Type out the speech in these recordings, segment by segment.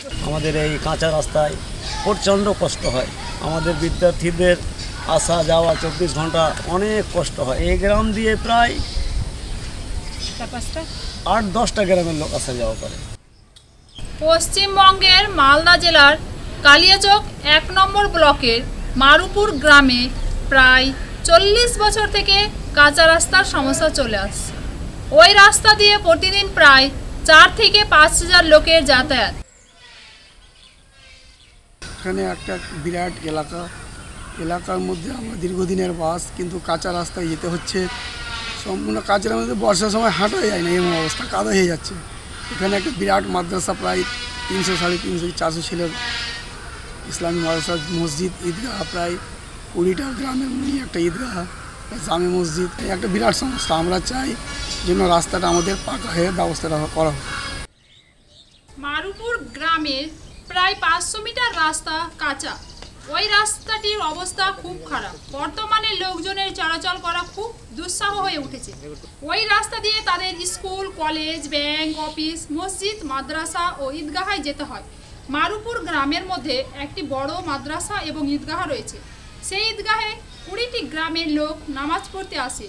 আমাদের এই কাঁচা রাস্তায় প্রচণ্ড কষ্ট হয়। আমাদের বিদ্যার্থীদের আসা যাওয়া 24 ঘন্টা অনেক কষ্ট হয়। এই গ্রাম দিয়ে প্রায় 8-10টা গ্রামের লোক আসা যাওয়া করে। পশ্চিমবঙ্গের মালদা জেলার কালিয়াচক 1 নম্বর ব্লকের মারুপুর গ্রামে প্রায় 40 বছর থেকে কাঁচা রাস্তার সমস্যা চলে আসছে। ওই রাস্তা দিয়ে প্রতিদিন প্রায় 4 থেকে 5 হাজার লোকের যাতায়াত। এখানে একটা বিরাট এলাকার মধ্যে আমরা দীর্ঘদিনের বাস, কিন্তু কাঁচা রাস্তায় যেতে হচ্ছে। সম্পূর্ণ কাঁচার মধ্যে বর্ষার সময় হাঁটা যায় না, এমন অবস্থা, কাদা হয়ে যাচ্ছে। এখানে একটা বিরাট মাদ্রাসা, প্রায় 300-350-400 ছেলের ইসলামী মাদ্রাসা, মসজিদ, ঈদগাহ, প্রায় 20টা গ্রামের নিয়ে একটা ঈদগাহ, জামে মসজিদ, একটা বিরাট সমস্যা। আমরা চাই যেন রাস্তাটা আমাদের পাকা হয়ে ব্যবস্থাটা করা হোক। মারুপুর গ্রামের প্রায় 500 মিটার রাস্তা কাঁচা। ওই রাস্তাটির অবস্থা খুব খারাপ। বর্তমানে লোকজনের চলাচল করা খুব দুঃসহ হয়ে উঠেছে। ওই রাস্তা দিয়ে তাদের স্কুল, কলেজ, ব্যাংক, অফিস, মসজিদ, মাদ্রাসা ও ঈদগাহায় যেতে হয়। মারুপুর গ্রামের মধ্যে একটি বড় মাদ্রাসা এবং ঈদগাহ রয়েছে। সেই ঈদগাহে 20টি গ্রামের লোক নামাজ পড়তে আসে।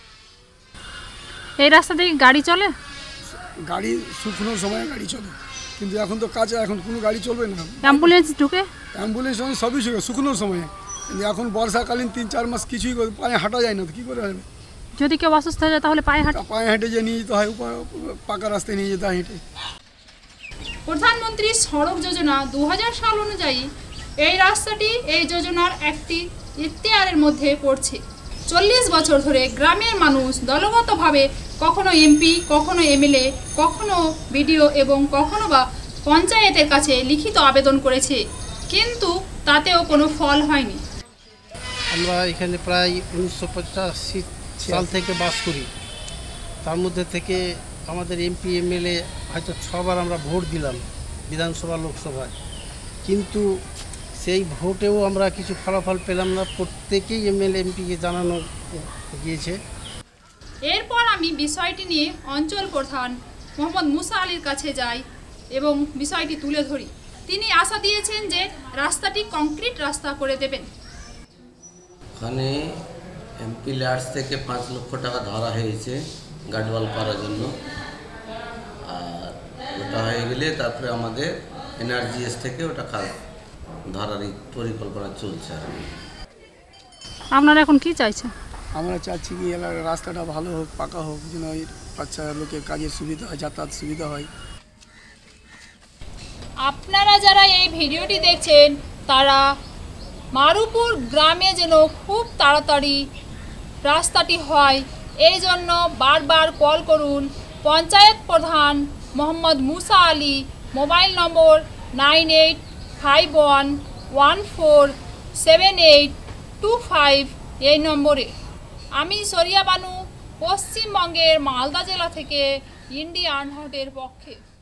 এই রাস্তা দিয়ে গাড়ি চলে? গাড়ি শুকনোর সময় গাড়ি চলে, কিন্তু এখন তো কাঁচা, এখন কোনো গাড়ি চলবে না। অ্যাম্বুলেন্স ঢুকে? অ্যাম্বুলেন্স সবই শুকনোর সময়, কিন্তু এখন বর্ষাকালীন 3-4 মাস কিছুই পায়ে হাঁটা যায় না, তো কী করে হবে? যদি কেউ অসুস্থ হয়ে যায় তাহলে পায়ে হেঁটে যে নিয়ে যেতে হয়, পাকা রাস্তায় নিয়ে যেতে হয় হেঁটে। প্রধানমন্ত্রী সড়ক যোজনা 2000 সাল অনুযায়ী এই রাস্তাটি এই যোজনার একটি ইখতিয়ারের মধ্যে পড়ছে। 40 বছর ধরে গ্রামের মানুষ দলগতভাবে কখনো এমপি, কখনো এমএলএ, কখনো বিডিও এবং কখনো বা পঞ্চায়েতের কাছে লিখিত আবেদন করেছে, কিন্তু তাতেও কোনো ফল হয়নি। আমরা এখানে প্রায় 1985 সাল থেকে বাস করি। তার মধ্যে থেকে আমাদের এমপি, এমএলএ হয়তো 6বার আমরা ভোট দিলাম বিধানসভা, লোকসভায়, কিন্তু সেই ভোটেও আমরা কিছু ফলাফল পেলাম না। প্রত্যেকেই এমএলএ, এমপিকে জানানো গিয়েছে। এরপর আমি বিষয়টি নিয়ে অঞ্চল প্রধান মোহাম্মদ মুসা আলীর কাছে যাই এবং বিষয়টি তুলে ধরি। তিনি আশা দিয়েছেন যে রাস্তাটি কংক্রিট রাস্তা করে দেবেন। ওখানে এমপি ল্যাডস থেকে 5 লক্ষ টাকা ধরা হয়েছে গার্ডওয়াল করার জন্য, আর ওটা হয়ে গেলে তারপরে আমাদের এনআরজিএস থেকে ওটা কাজ ধরার পরিকল্পনা চলছে। আপনারা এখন কি চাইছেন? আমরা চাচ্ছি কি এলাকার রাস্তাটা ভালো হোক, পাকা হোক, যেন বাচ্চা লোকের কাজের সুবিধা হয়, যাতায়াত সুবিধা হয়। আপনারা যারা এই ভিডিওটি দেখছেন তারা মারুপুর গ্রামে যেন খুব তাড়াতাড়ি রাস্তাটি হয় এই জন্য বারবার কল করুন পঞ্চায়েত প্রধান মোহাম্মদ মুসা আলী, মোবাইল নম্বর 9851147825 এই নম্বরে। আমি সরিয়া বানু, পশ্চিমবঙ্গের মালদা জেলা থেকে ইন্ডিয়ান হাটের পক্ষে।